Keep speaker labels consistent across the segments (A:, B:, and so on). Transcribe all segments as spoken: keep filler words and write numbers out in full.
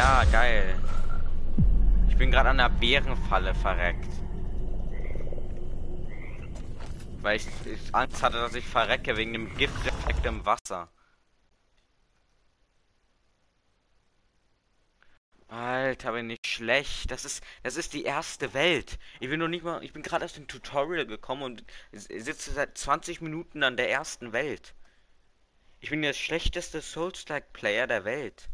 A: Ja, geil. Ich bin gerade an der Bärenfalle verreckt. Weil ich, ich Angst hatte, dass ich verrecke wegen dem Gifteffekt im Wasser. Alter, bin ich schlecht. Das ist, das ist die erste Welt. Ich bin noch nicht mal, ich bin gerade aus dem Tutorial gekommen und sitze seit zwanzig Minuten an der ersten Welt. Ich bin der schlechteste Souls-like-Player der Welt.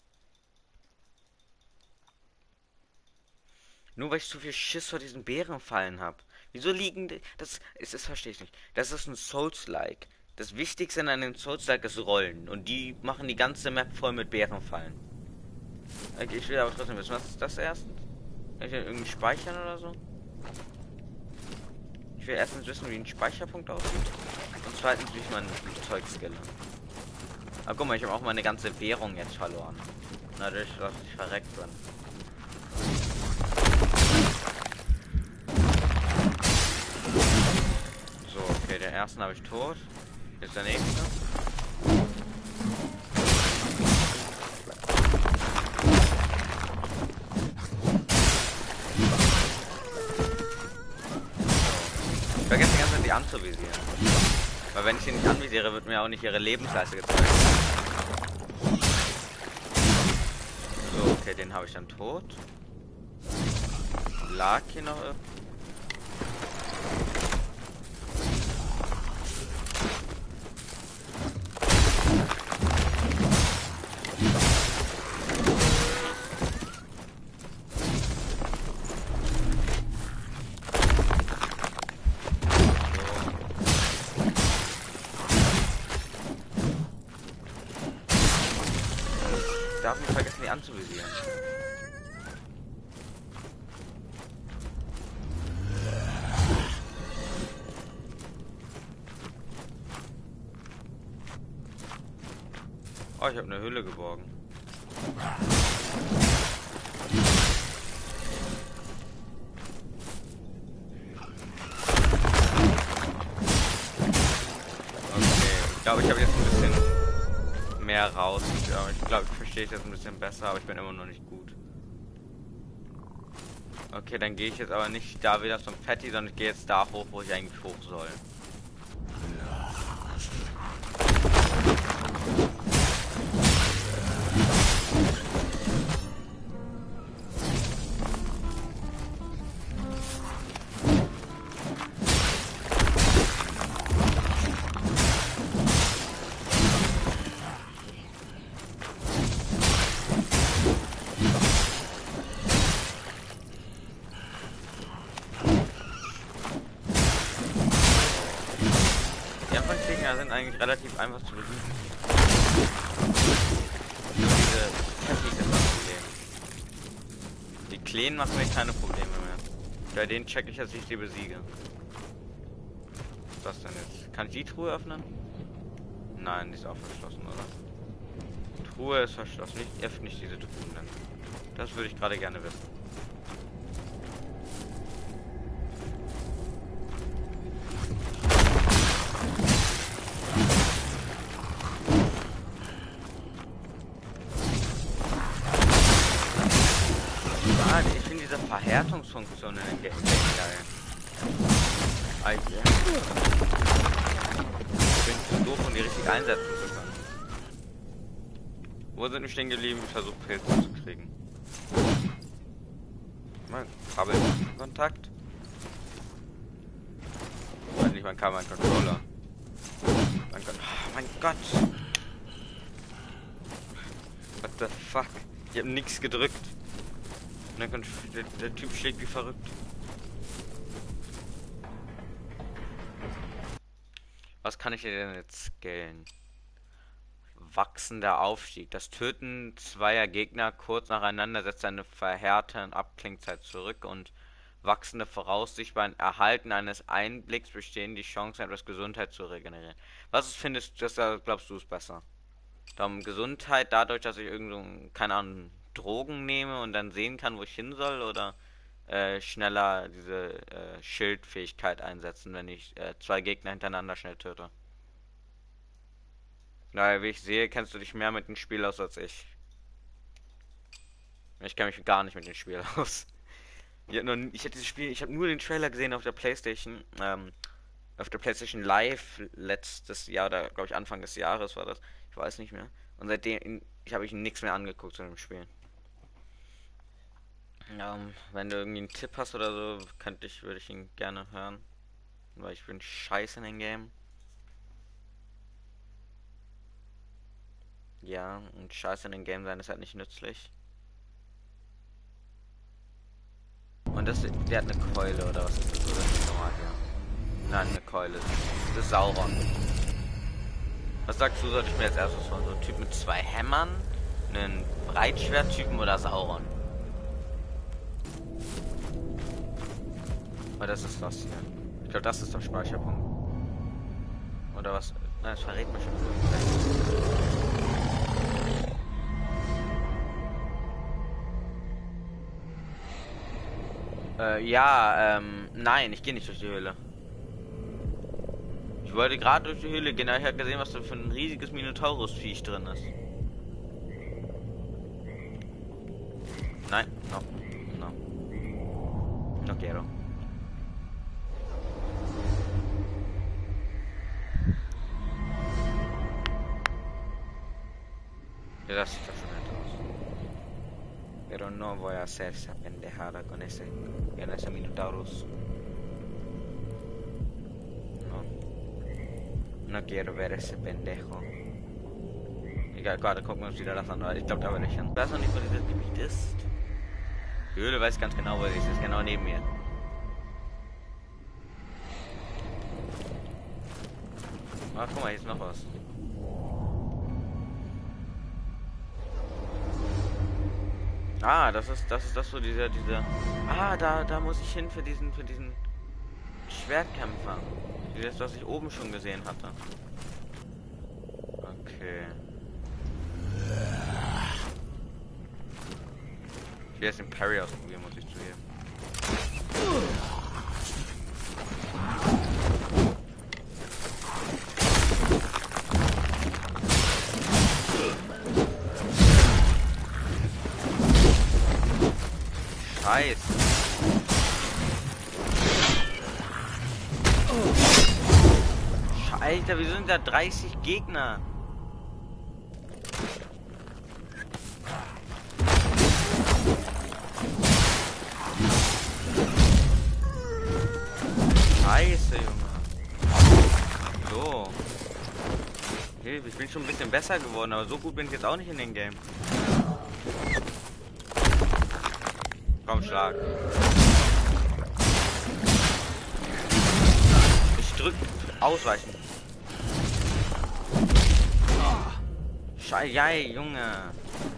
A: Nur weil ich zu viel Schiss vor diesen Bärenfallen habe. Wieso liegen die, das ist, das verstehe ich nicht. Das ist ein Souls-like. Das Wichtigste an einem Souls-like ist Rollen. Und die machen die ganze Map voll mit Bärenfallen. Okay, ich will aber trotzdem wissen, was ist das erst? Kann ich denn irgendwie speichern oder so? Ich will erstens wissen, wie ein Speicherpunkt aussieht. Und zweitens, wie ich mein Zeug skille. Ah, guck mal, ich habe auch meine ganze Währung jetzt verloren. Dadurch, dass ich verreckt bin. So, okay, den ersten habe ich tot. Jetzt der nächste. Ich vergesse die ganze Zeit die anzuvisieren. Weil wenn ich sie nicht anvisiere, wird mir auch nicht ihre Lebensleiste gezeigt. So, okay, den habe ich dann tot. Lag hier noch irgendwo? Darf nicht vergessen, die anzuvisieren. Oh, ich habe eine Höhle geborgen. Okay, ich glaube, ich habe jetzt ein bisschen mehr raus. Ja, ich glaube, ich verstehe es jetzt ein bisschen besser, aber ich bin immer noch nicht gut. Okay, dann gehe ich jetzt aber nicht da wieder zum Fatty, sondern ich gehe jetzt da hoch, wo ich eigentlich hoch soll. Sind eigentlich relativ einfach zu besiegen. Nur diese Patties sind das Problem. Die Kleen machen mir keine Probleme mehr. Bei denen check ich, dass ich die besiege. Was ist das denn jetzt? Kann ich die Truhe öffnen? Nein, die ist auch verschlossen, oder? Truhe ist verschlossen. Ich öffne nicht diese Truhen dann. Das würde ich gerade gerne wissen. Verhärtungsfunktion in den Game geil. Ich bin zu doof, um die richtig einsetzen zu können. Wo sind wir stehen geblieben? Ich versuche Pilze zu kriegen. Mein Kabelkontakt. Nein, nicht mein Kabel, mein Controller. Mein Gott. Oh, mein Gott. What the fuck? Ich hab nichts gedrückt. Und dann kann, der, der Typ schlägt wie verrückt. Was kann ich denn jetzt scalen? Wachsender Aufstieg. Das Töten zweier Gegner kurz nacheinander setzt eine verhärtete Abklingzeit zurück und wachsende Voraussicht beim Erhalten eines Einblicks bestehen die Chancen, etwas Gesundheit zu regenerieren. Was ist, findest du, das glaubst du ist besser? Darum Gesundheit dadurch, dass ich irgend so, keine Ahnung, Drogen nehme und dann sehen kann, wo ich hin soll, oder äh, schneller diese äh, Schildfähigkeit einsetzen, wenn ich äh, zwei Gegner hintereinander schnell töte. Naja, wie ich sehe, kennst du dich mehr mit dem Spiel aus als ich. Ich kenne mich gar nicht mit dem Spiel aus. Ich habe nur, ich hab dieses Spiel, ich habe nur den Trailer gesehen auf der PlayStation, ähm, auf der PlayStation Live letztes Jahr oder glaube ich Anfang des Jahres war das. Ich weiß nicht mehr. Und seitdem ich habe ich nichts mehr angeguckt zu dem Spiel. Ähm, wenn du irgendwie einen Tipp hast oder so, könnte ich, würde ich ihn gerne hören. Weil ich bin scheiße in dem Game. Ja, und scheiße in dem Game sein ist halt nicht nützlich. Und das, der hat eine Keule oder was ist das? Oder nicht normal hier? Nein, eine Keule. Das ist Sauron. Was sagst du, sollte ich mir als erstes von so einem Typ mit zwei Hämmern, einen Breitschwerttypen oder Sauron? Aber das ist das hier. Ich glaube, das ist der Speicherpunkt. Oder was? Nein, das verrät mich schon. Äh, ja, ähm, nein, ich gehe nicht durch die Höhle. Ich wollte gerade durch die Höhle gehen, aber ich habe gesehen, was da für ein riesiges Minotaurus-Viech drin ist. Nein, no, no. No quiero. Ja, das sieht doch schon nett aus. Pero no voy a hacer esa pendejada con ese, con ese Minotaurus. No. No quiero ver ese pendejo. Egal, gerade gucken wir uns wieder das an. Ich glaube, da will ich hin. Ich weiß noch nicht, wo dieses Gebiet ist. Die Höhle weiß ganz genau, wo sie ist. Ist genau neben mir. Ah, guck mal, hier ist noch was. Ah, das ist das ist das so dieser dieser. Ah, da da muss ich hin für diesen für diesen Schwertkämpfer. Das, was ich oben schon gesehen hatte. Okay. Ich will jetzt den Parry ausprobieren, muss ich zugeben. Scheiße. Alter, wieso sind da dreißig Gegner? Scheiße, Junge. So. Hilfe, ich bin schon ein bisschen besser geworden, aber so gut bin ich jetzt auch nicht in dem Game. Komm, schlag. Ich drück ausweichen. Scheiße, Junge.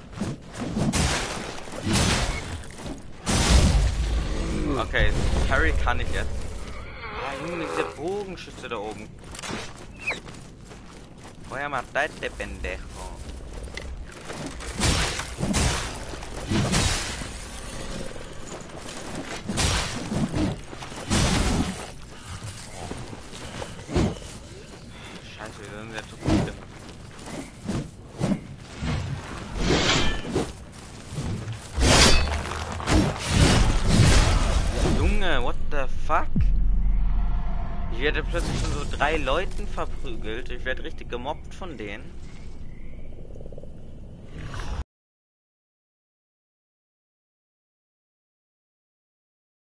A: Okay, Parry kann ich jetzt. Ah, Junge, diese Bogenschütze da oben. Voy a matarte, pendejo. Scheiße, wir sind jetzt so viele. Junge, what the fuck? Ich werde plötzlich von so drei Leuten verprügelt. Ich werde richtig gemobbt von denen.